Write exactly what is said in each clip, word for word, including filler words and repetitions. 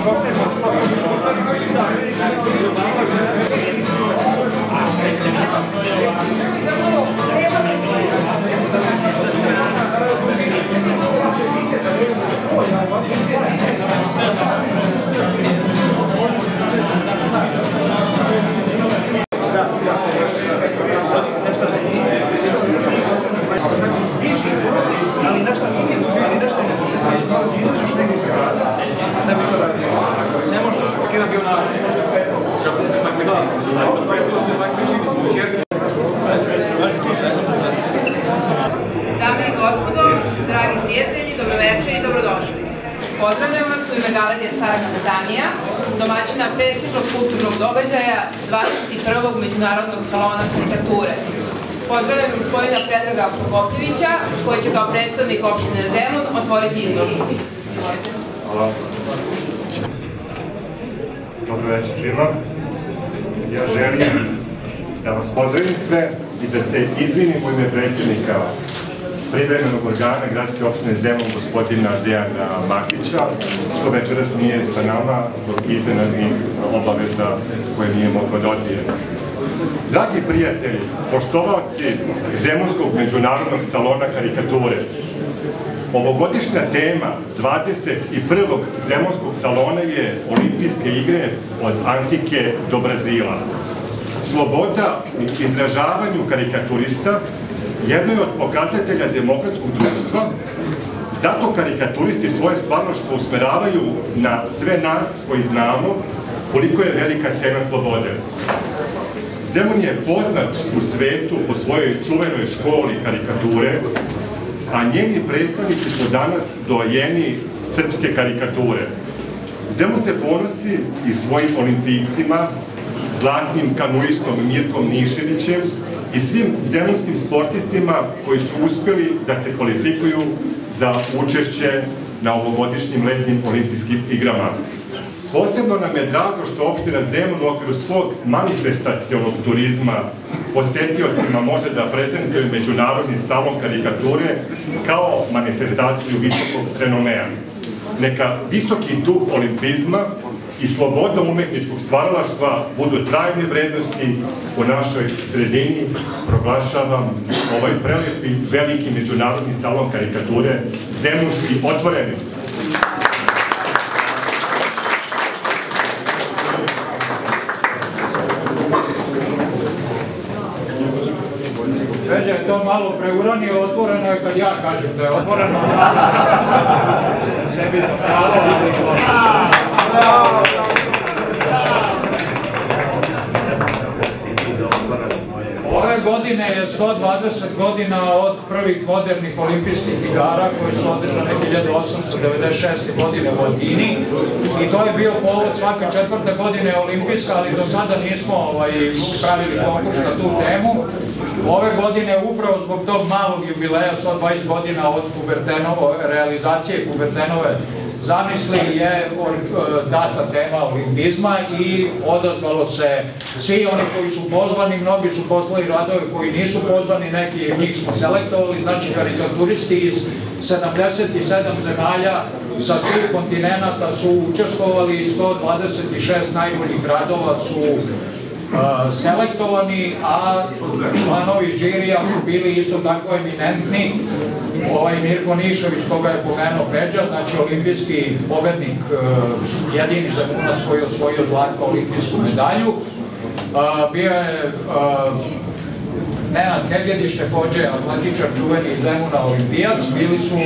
Dame i gospodo, dragi prijatelji, dobroveče i dobrodošli. Pozdravljam vas u ime Galerije Stara Kapetanija, domaćina prestižnog kulturnog događaja dvadeset i prvog Međunarodnog salona karikature. Pozdravljam gospodina Predraga Prokopijevića, koji će kao predstavnik opštine Zemun otvoriti izložbu. Hvala. Dobro večer svima. Ja želim da vas pozdravim sve i da se izvinim u ime predsjednika privremenog organa gradske opštine Zemun, gospodina Dejana Makića, što večeras nije sa nama zbog iznenadnih obaveza koje nije moglo da odbije. Dragi prijatelji, poštovaoci Zemunskog međunarodnog salona karikature, ovogodišnja tema dvadeset i prvog Zemunskog salona je Olimpijske igre od antike do Brazila. Sloboda u izražavanju karikaturista jedno je od pokazatelja demokratskog društva, zato karikaturisti svoje stvarnoštvo usmeravaju na sve nas koji znamo koliko je velika cena slobode. Zemun je poznat u svetu po svojoj čuvenoj školi karikature, a njeni predstavnici su danas dojeni srpske karikature. Zemun se ponosi i svojim olimpijcima, zlatnim kanuistom Mirkom Niševićem i svim zemunskim sportistima koji su uspjeli da se kvalifikuju za učešće na ovogodišnjim letnjim olimpijskim igrama. Posebno nam je drago što opština Zemun u okviru svog manifestacionog turizma posetiocima može da prezentuje Međunarodni salon karikature kao manifestaciju visokog renomea. Neka visoki duh olimpizma i sloboda umetničkog stvaralaštva budu trajne vrednosti u našoj sredini. Proglašavam ovaj prelepi veliki Međunarodni salon karikature zemunski otvorenim. Sveđa je to malo preuranio, otvoreno je kad ja kažem da je otvoreno. Ne bi to pravo. Ove godine je sto dvadeset godina od prvih modernih olimpijskih igara koji su održane hiljadu osamsto devedeset šeste. godine u Atini i to je bio povod svake četvrte godine olimpijska, ali do sada nismo pravili konkurs na tu temu. Ove godine, upravo zbog tog malog jubileja, sto dvadeset godina od realizacije Kubertenove zamisli, je data tema olimpizma i odazvalo se svi oni koji su pozvani, mnogi su poslali radove koji nisu pozvani, neki njih smo selektovali, znači karikaturisti iz sedamdeset sedam zemalja sa svih kontinenta su učestvovali, sto dvadeset šest najboljih radova su selektovani, a članovi žirija su bili isto tako eminentni. Ovaj Mirko Nišević, koga je pomenuo Peđa, znači olimpijski pobednik, jedini Zemunac koji je osvojio zlatnu olimpijsku medalju. Bio je Nenad Hegedić, takođe atletičar čuveni iz Zemuna, olimpijac. Bili su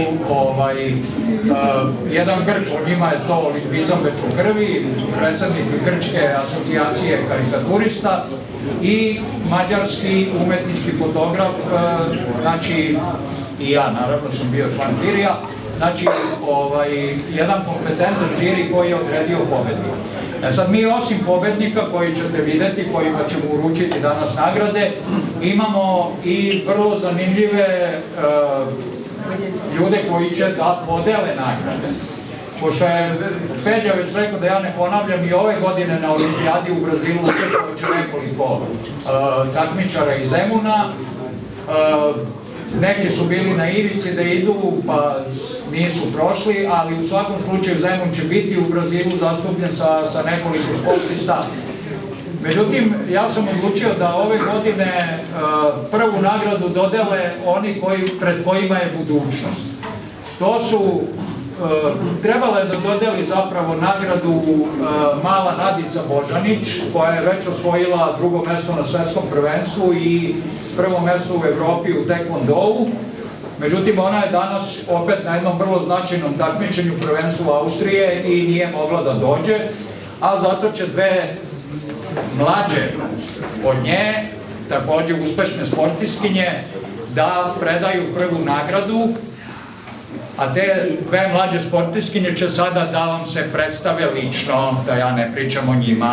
jedan Grč, o njima je to olimpizam već u krvi, predsednik Grčke asocijacije karikaturista i mađarski umetnički fotograf, znači i ja naravno sam bio član žirija, znači jedan kompetentan žiri koji je odredio pobednika. E sad, mi osim pobednika koji ćete videti, kojima ćemo uručiti danas nagrade, imamo i vrlo zanimljive ljude koji će da podele nagrade. Pošto je Feđa već rekao da ja ne ponavljam, i ove godine na olimpijadi u Brazilu učestvovaće nekoliko takmičara iz Zemuna. Neki su bili na ivici da idu, pa nisu prošli, ali u svakom slučaju Zemun će biti u Brazilu zastupljen sa, sa nekoliko sportista. Međutim, ja sam odlučio da ove godine uh, prvu nagradu dodele oni koji, pred kojima je budućnost. To su, uh, trebala je da dodeli zapravo nagradu uh, mala Nadica Božanić, koja je već osvojila drugo mesto na svetskom prvenstvu i prvo mesto u Evropi u tekvondou. Međutim, ona je danas opet na jednom vrlo značajnom takmičenju prvenstvu Austrije i nije mogla da dođe, a zato će dve mlađe od nje, takođe uspešne sportistkinje, da predaju prvu nagradu, a te dve mlađe sportistkinje će sada da vam se predstave lično, da ja ne pričam o njima.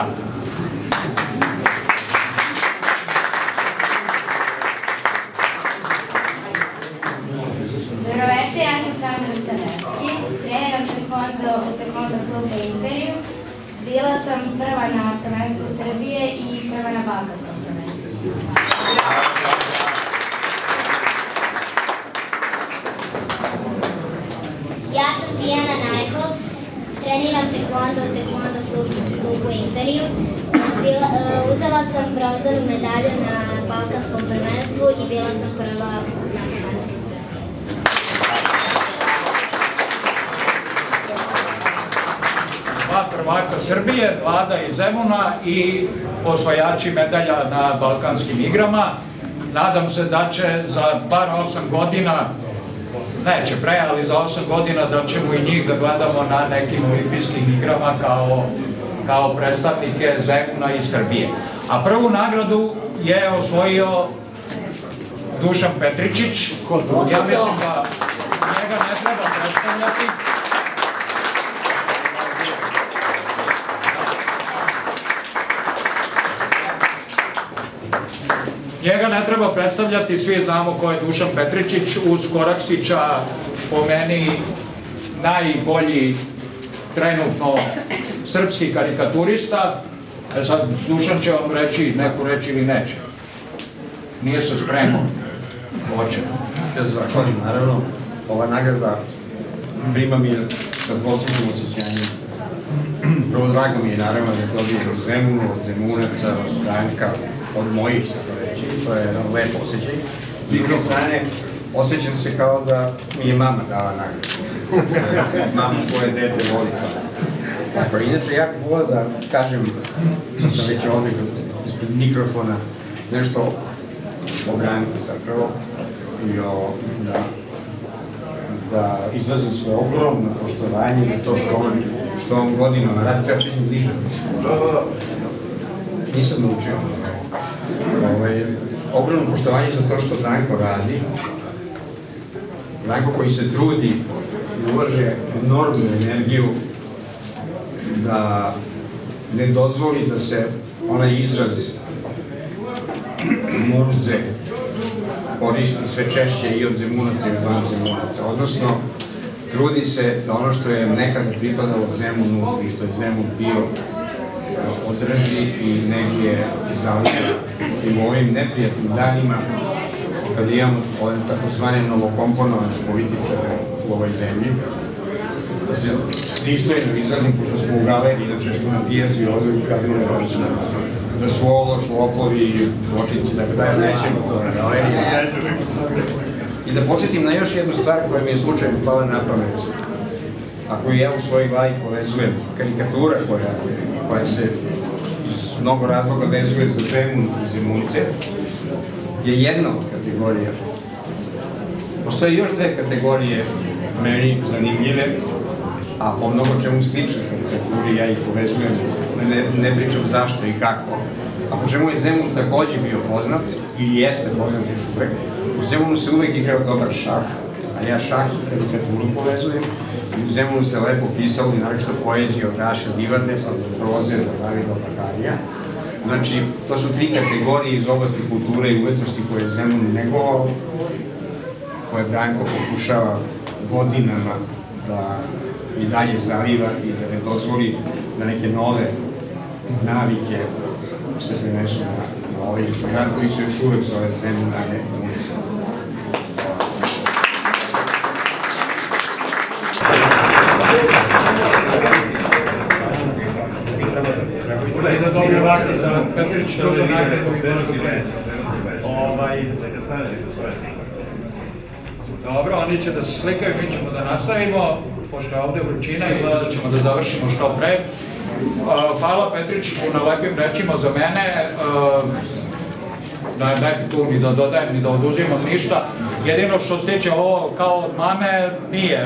Dobroveče, ja sam Sandra Stanevski, treniram tekvondo u tekvondo klubu Imperiju. Bila sam prva na prvenstvu Srbije i prva na balkanskom prvenstvu. Ja sam Tijana Najhol, treniram tekvondo u tekvondo klubu Imperiju. Bila, uh, uzela sam bronzanu medalju na balkanskom prvenstvu i bila sam prva na prvenstvu Srbije. Dva prvaka Srbije, Vlada iz Zemuna i osvajači medalja na balkanskim igrama. Nadam se da će za bar osam godina, neće pre, ali za osam godina da ćemo i njih da gledamo na nekim olimpijskim igrama kao, kao predstavnike Zemuna i Srbije. A prvu nagradu je osvojio Dušan Petričić. Ja mislim da njega ne treba predstavljati. Njega ne treba predstavljati, svi znamo ko je Dušan Petričić, uz Koraksića, po meni najbolji trenutno srpski karikaturista. E sad, Dušan će vam reći neku reč ili neće. Nije se spremao. Hoće. Zahvalim, naravno, ova nagrada prima mi sa dvostrukim osjećanjem. Prvo, drago mi je, naravno, da dobijem od Zemunu, od Zemunaca, od Branka, od mojih, tako reći. To je jedan lep osjećaj. S druge strane, osjećam se kao da mi je mama dala nagradu. Mama svoje dete voli kao. Tako, inače, ja bih volio da kažem, da sam već ovdje ispred mikrofona, nešto o Branku, zapravo, i o, da, da izrazim svoje ogromno poštovanje za to što on, što on godinama radi, treba pričam bliže. Nisam naučio. Ovaj, ogromno poštovanje za to što Branko radi. Branko koji se trudi i ulaže enormnu energiju da ne dozvoli da se onaj izraz murze koristi sve češće i od Zemunaca i od van Zemunaca. Odnosno, trudi se da ono što je nekada pripadalo Zemunu i što je Zemun bio održi i negdje zalije. I u ovim neprijatnim danima, kada imamo ove takozvane novokomponovane političare u ovoj zemlji, da se pristojno izrazim, pošto smo u galeriji, inače smo na pijaci ovdje u kabine ročna, da su ološ, lopovi, zločinci, dakle da je nećemo to na galeriji. I da podsjetim na još jednu stvar koja mi je slučajno pala na pamet, a koju ja u svojoj glavi povezujem, karikatura koja, koja se iz mnogo razloga vezuje za Zemun i Zemunce, je jedna od kategorija. Postoje još dve kategorije meni zanimljive, a po mnogo čemu slične kategorije, ja ih povezujem, ne, ne pričam zašto i kako. A po čemu je Zemun takođe bio poznat, ili jeste poznat još uvek, u Zemunu se uvek igrao dobar šah, a ja šah i karikaturu povezujem, i u Zemunu se lepo pisalo i naročito poezija od Raše Livade, pa do proze, do Davida Bakarija. Znači, to su tri kategorije iz oblasti kulture i umetnosti koje je Zemun negovao, koje Branko pokušava godinama da i dalje zaliva i da ne dozvoli da neke nove navike se prenesu na, na ovaj grad koji se još uvek zove Zemun, a ne Munisa. I da dobije ovako za Petričić to za nagradu i dobro, oni će da se slikaju, mi ćemo da nastavimo, pošto je ovde vrućina i da ćemo da završimo što pre. Hvala Petričiću na lepim rečima za mene, da ne bi tu ni da dodajem ni da oduzimam ništa. Jedino što se tiče ovo kao od mame, nije.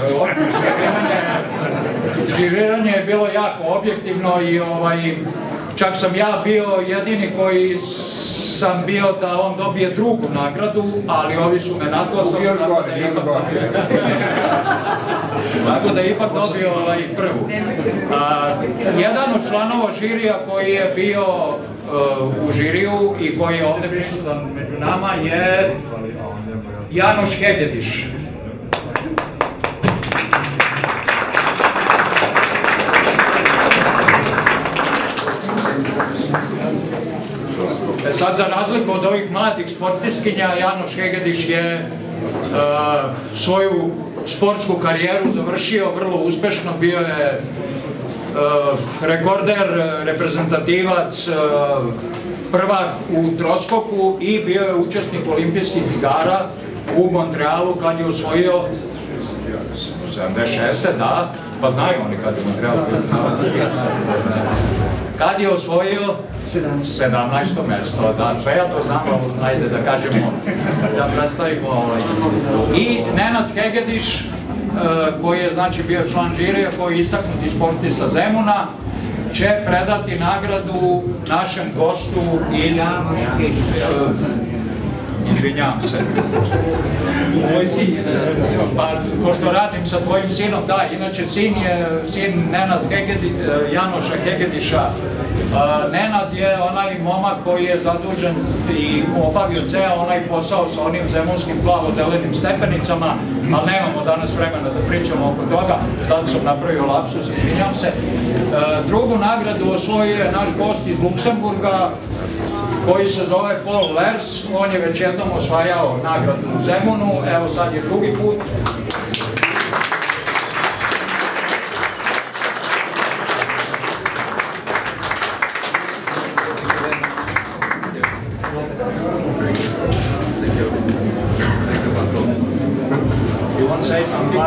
Žiriranje je bilo jako objektivno i čak sam ja bio jedini koji sam bio da on dobije drugu nagradu, ali ovi su me nadglasali, tako da je ipak dobio prvu. Jedan od članova žirija koji je bio u žiriju i koji je ovde prisutan među nama je Janoš Hegediš. Sad, za razliku od ovih mladih sportistkinja, Janoš Hegediš je svoju sportsku karijeru završio vrlo uspešno, bio je rekorder, reprezentativac, prvak u troskoku i bio je učesnik olimpijskih igara u Montrealu kad je osvojio sedamdeset šeste. da, pa znaju oni kad je Montreal kad je osvojio sedamnaesto mesto, da, sve ja to znam, ajde da kažemo, da predstavimo. I Nenad Hegediš, koji je znači bio član žirija, koji je istaknuti sportista Zemuna, će predati nagradu našem gostu iz... Izvinjam se. Pa, pošto radim sa tvojim sinom, da, inače sin je sin Nenad Hegediš, Janoša Hegediša. Nenad je onaj momak koji je zadužen i obavio ceo onaj posao sa onim zemunskim plavo-zelenim stepenicama, ali nemamo danas vremena da pričamo oko toga, zato sam napravio lapsus, izvinjam se. Drugu nagradu osvojio je naš gost iz Luksemburga, koji se zove Paul Lers. On je već jednom osvajao nagradu u Zemunu, evo sad je drugi put. You want to say something?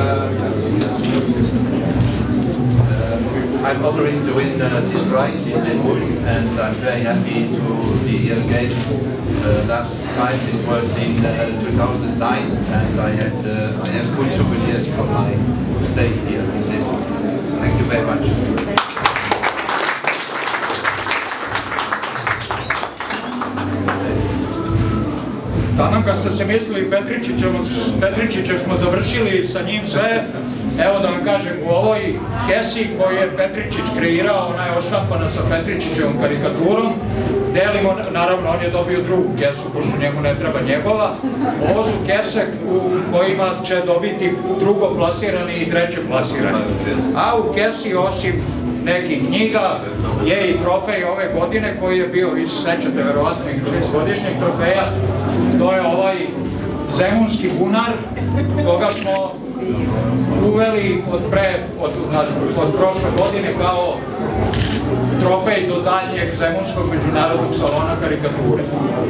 I'm honored to win uh, this prize in Zemun, and I'm very happy to be here again. Uh, last time it was in uh, two thousand nine, and I had uh, I have good souvenirs from my stay here in Zemun. Thank you very much. Taman kad ste se mislili Petričićem smo završili sa njim sve, evo da vam kažem, u ovoj kesi koju je Petričić kreirao, ona je oštampana sa Petričićevom karikaturom, delimo, naravno on je dobio drugu kesu, pošto njemu ne treba njegova. Ovo su kese u kojima će dobiti drugo plasirani i treće plasirani. A u kesi, osim nekih knjiga, je i trofej ove godine koji je bio, vi se sećate verovatno i godišnjeg trofeja, to je ovaj zemunski bunar, koga smo uveli od prošle godine kao trofej do daljnjeg zemunskog međunarodnog salona karikature.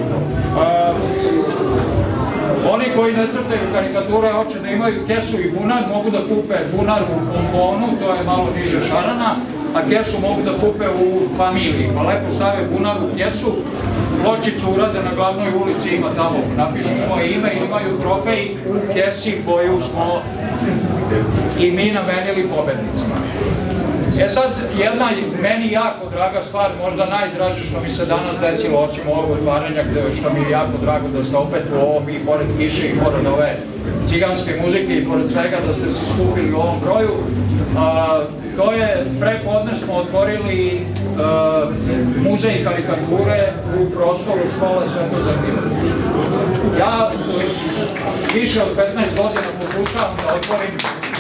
Oni koji ne crtaju karikature, hoće da imaju kesu i bunar, mogu da kupe bunar u pomponu, to je malo niže šarana, a kesu mogu da kupe u familiji. Pa lepo stave bunar u kesu, pločicu urade na glavnoj ulici, ima tamo, napišu svoje ime i imaju trofej u kesi koju smo i mi namenili pobednicima. E sad, jedna meni jako draga stvar, možda najdraže što mi se danas desilo, osim ovog otvaranja, što mi je jako drago da ste opet u ovom i pored kiše i pored ove ciganske muzike i pored svega da ste se skupili u ovom broju. To je, pre podne smo otvorili muzej karikature u prostoru škole Svetozar Milović. Ja više od petnaest godina pokušavam da otvorim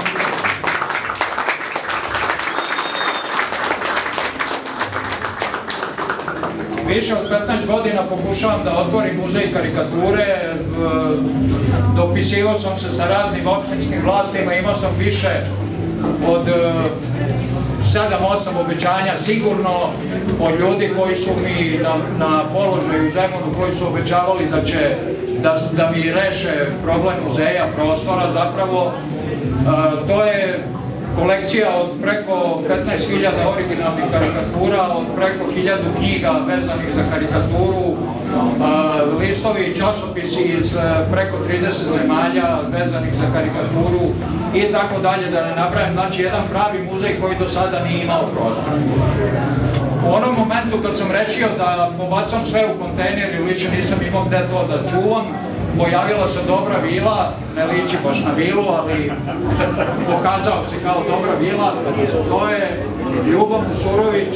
Više od petnaest godina pokušavam da otvorim muzej karikature, dopisivao sam se sa raznim opštinskim vlastima, imao sam više od sedam osam obećanja sigurno od ljudi koji su mi na, na položaju u Zemunu, koji su obećavali da će da, da mi reše problem muzeja, prostora, zapravo e, to je kolekcija od preko petnaest hiljada originalnih karikatura, od preko hiljadu knjiga vezanih za karikaturu, listovi i časopisi iz preko trideset zemalja vezanih za karikaturu i tako dalje, da ne napravim. Znači, jedan pravi muzej koji do sada nije imao prostor. U onom momentu kad sam rešio da pobacam sve u kontejner i više nisam imao gde to da čuvam, pojavila se dobra vila, ne liči baš na vilu, ali pokazao se kao dobra vila. To je Ljubo Musurović.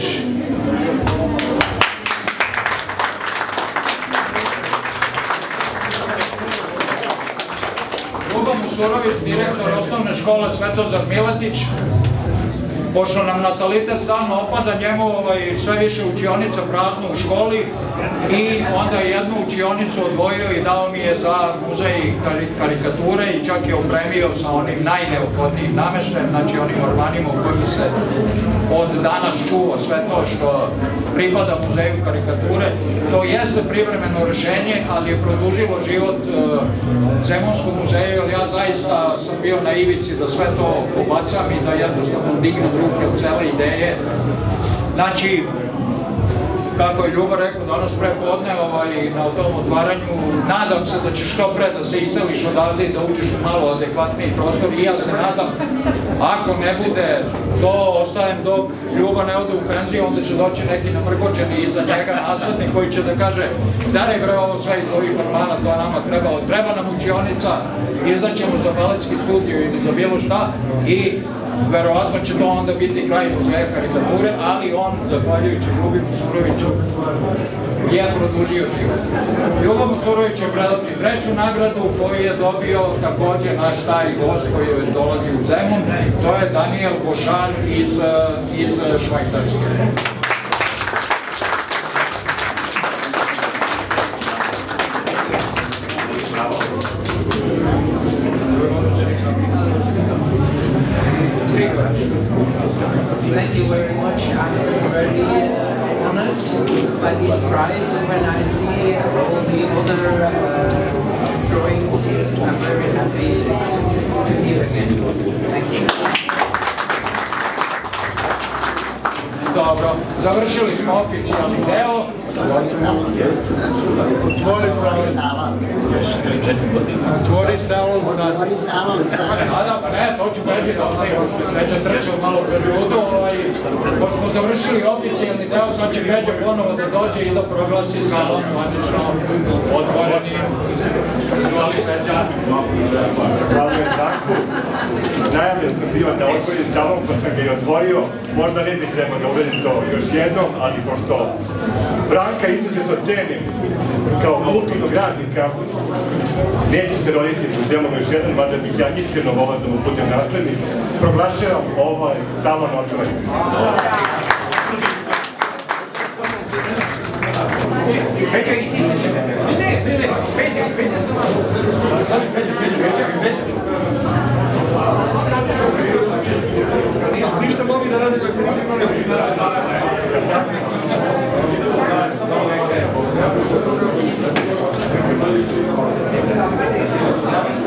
Ljubo Musurović, direktor osnovne škole Svetozar Miletić. Pošto nam natalitet stalno opada, njemu sve više učionica prazno u školi i onda je jednu učionicu odvojio i dao mi je za muzej karikature i čak je opremio sa onim najneophodnijim nameštajem, znači onim ormanima u kojima se od danas čuva sve to što pripada muzeju karikature. To jeste privremeno rešenje, ali je produžilo život Zemunskom muzeju, jer ja zaista sam bio na ivici da sve to pobacam i da jednostavno dignem ruke od cele ideje. Znači, kako je Ljubo rekao danas prepodne na tom otvaranju, nadam se da ćeš što pre da se iseliš odavde i da uđeš u malo adekvatniji prostor i ja se nadam, ako ne bude to, ostajem dok Ljuba ne ode u penziju, onda će doći neki namrgođeni iza njega naslednik koji će da kaže daraj bre ovo sve iz ovih formana, to nama treba, treba nam učionica, izdaćemo za baletski studio ili za bilo šta i verovatno će to onda biti kraj muzeja karikature, ali on, zahvaljujući Ljubi Musuroviću, je produžio život. Ljubo Musurović je predati treću nagradu koju je dobio takođe naš stari gost koji je već dolazi u Zemun, to je Daniel Bošar iz, iz Švajcarske. Thank you very much. I'm very uh, honored by this prize. When I see all the other uh, drawings, I'm very happy to be here again. Thank you. Dobro, završili smo oficijalni deo. Otvori salon. Otvori salon. Još tri četiri godine. Otvori salon. Otvori salon. A da, pa ne, to ću pređi da ostaje, pošto je Kređa trčao malo periodu. Pošto smo završili oficijalni deo, sad će Kređa ponovo da dođe i da proglasi salon zvanično otvoreni. Izvoli Kređa. Zahvaljujem Branku. Najavljen sam bio da otvorim salon, pa sam ga i otvorio. Možda ne bih trebao da uvedim to još jednom, ali pošto Branka izuzetno cenim kao kulturnog radnika, neće se roditi u Zemunu još jedan, mada bih ja iskreno volao da mu budem naslednik, proglašavam ovaj salon otvorenim. Peđa i ti se njime. Ne, ne, Peđa, Peđa sam vas. Peđa, Peđa, Peđa. Ništa mogu da radim ako ne imali primjera.